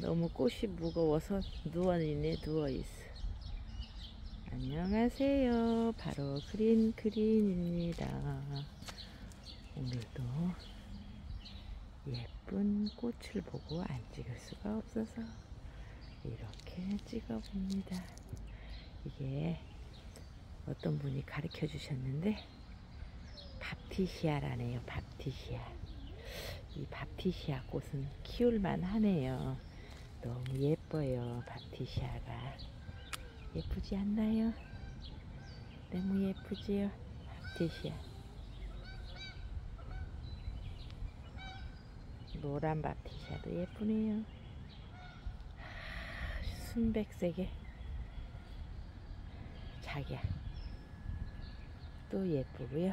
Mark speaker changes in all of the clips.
Speaker 1: 너무 꽃이 무거워서 누워있어. 안녕하세요. 바로 그린입니다. 오늘도 예쁜 꽃을 보고 안 찍을 수가 없어서 이렇게 찍어봅니다. 이게 어떤 분이 가르쳐 주셨는데 밥티시아라네요. 밥티시아. 이 밥티시아 꽃은 키울만 하네요. 너무 예뻐요. 밥티시아가 예쁘지 않나요? 너무 예쁘지요? 밥티시아. 노란 밥티시아도 예쁘네요. 순백색의 자기야 또 예쁘고요.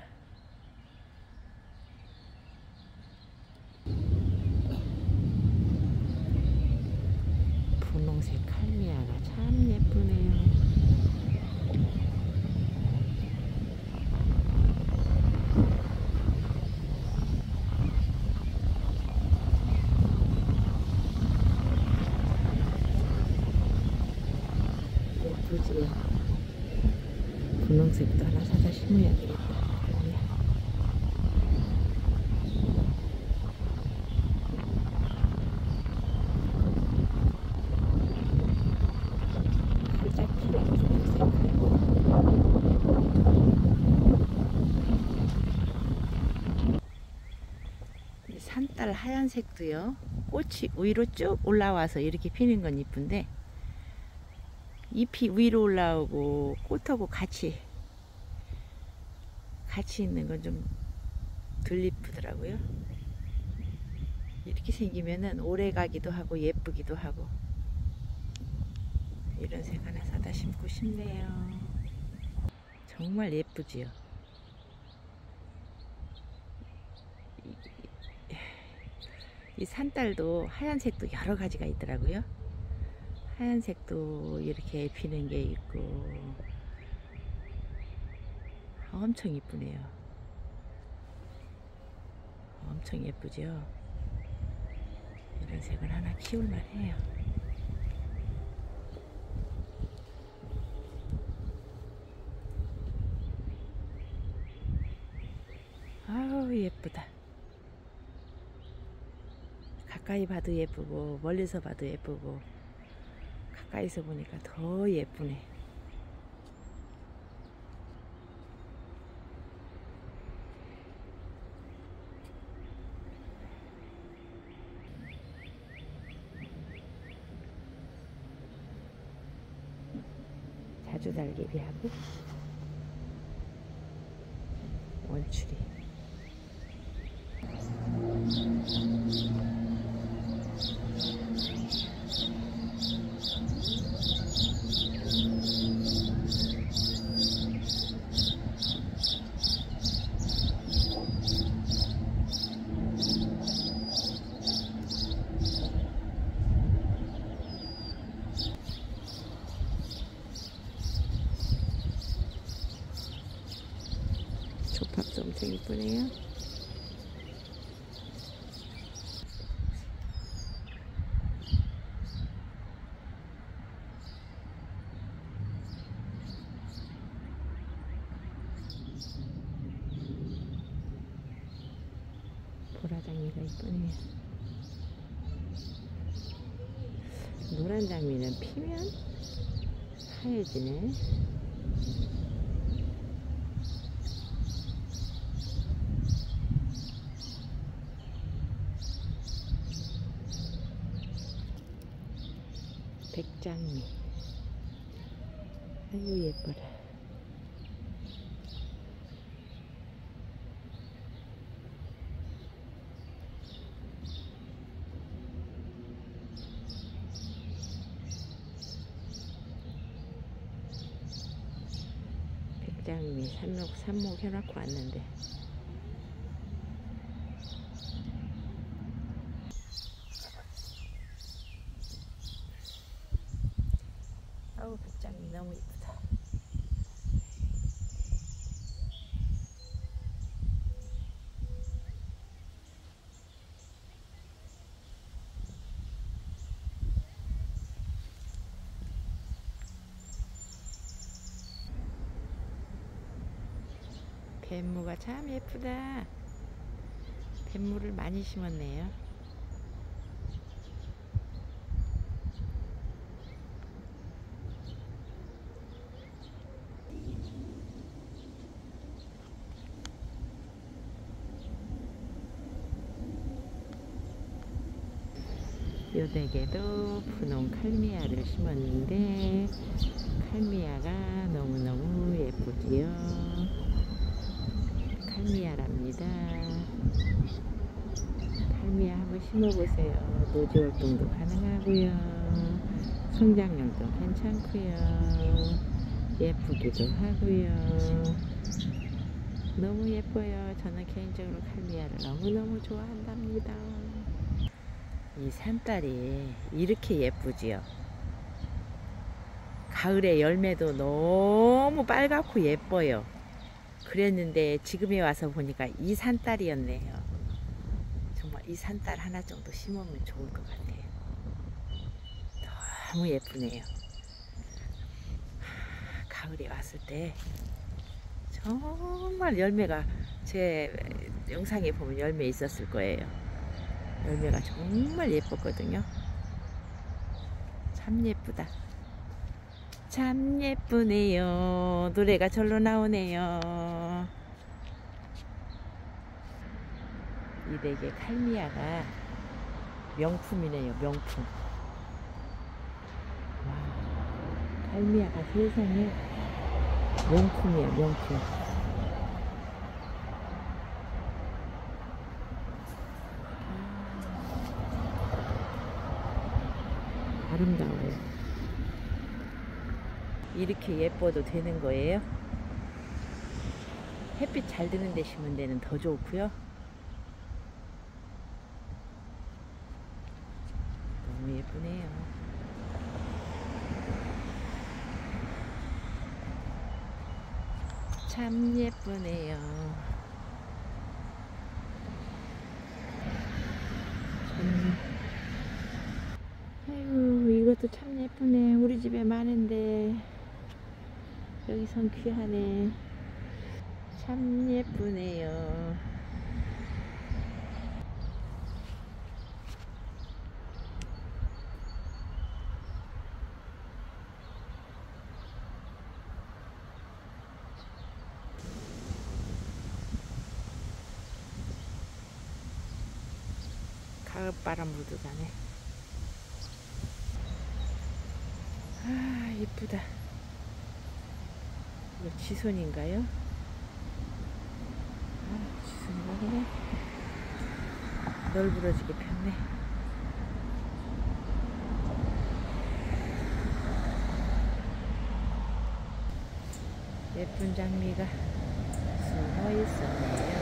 Speaker 1: 분홍색 칼미아가 참 예쁘네요. 예쁘지요? 분홍색도 하나 사다 심어야 되겠다. 산딸 하얀색도요. 꽃이 위로 쭉 올라와서 이렇게 피는 건 이쁜데 잎이 위로 올라오고 꽃하고 같이 있는 건 좀 덜 이쁘더라고요. 이렇게 생기면은 오래 가기도 하고 예쁘기도 하고 이런 색 하나 사다 심고 싶네요. 정말 예쁘지요. 이 산딸도 하얀색도 여러 가지가 있더라고요. 하얀색도 이렇게 피는 게 있고 엄청 이쁘네요. 엄청 예쁘죠. 이런 색을 하나 키울만 해요. 아우 예쁘다. 가까이 봐도 예쁘고 멀리서 봐도 예쁘고 가까이서 보니까 더 예쁘네. 자주달개비하고 원추리. 조팝도 엄청 이쁘네요. 보라장미가 이쁘네요. 노란 장미는 피면 하얘지네. 백장미. 아유 예뻐라. 백장미 삽목 해놓고 왔는데 아우 백장미 너무 이쁘다. 뱀무가 참 예쁘다. 뱀무를 많이 심었네요. 요댁에도 분홍 칼미아를 심었는데 칼미아가 너무너무 예쁘지요. 칼미아랍니다. 칼미아 한번 심어보세요. 노지 활동도 가능하고요. 성장력도 괜찮고요. 예쁘기도 하고요. 너무 예뻐요. 저는 개인적으로 칼미아를 너무너무 좋아한답니다. 이 산딸이 이렇게 예쁘지요. 가을에 열매도 너무 빨갛고 예뻐요. 그랬는데 지금에 와서 보니까 이 산딸이었네요. 정말 이 산딸 하나 정도 심으면 좋을 것 같아요. 너무 예쁘네요. 가을에 왔을 때 정말 열매가, 제 영상에 보면 열매 있었을 거예요. 열매가 정말 예뻤거든요. 참 예쁘다. 참 예쁘네요. 노래가 절로 나오네요. 이 댁의 칼미아가 명품이네요. 명품. 와, 칼미아가 세상에 명품이에요. 명품. 아름다워요. 이렇게 예뻐도 되는 거예요. 햇빛 잘 드는 데 심은 데는 더 좋고요. 너무 예쁘네요. 참 예쁘네요. 아이고, 이것도 참 예쁘네. 우리 집에 많은데 여기선 귀하네. 참 예쁘네요. 가을바람 불더가네. 아, 예쁘다. 이거 지손인가요? 아, 지손이가 그냥 널브러지게 폈네. 예쁜 장미가 숨어 있었네요.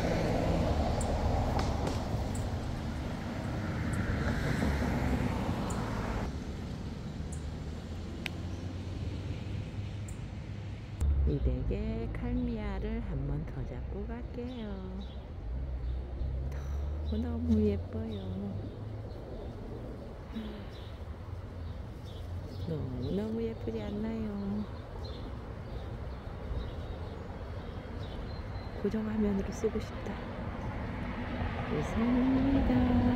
Speaker 1: 이 댁의 칼미아를 한 번 더 잡고 갈게요. 너무 예뻐요. 너무 예쁘지 않나요? 고정화면으로 쓰고 싶다. 이상입니다.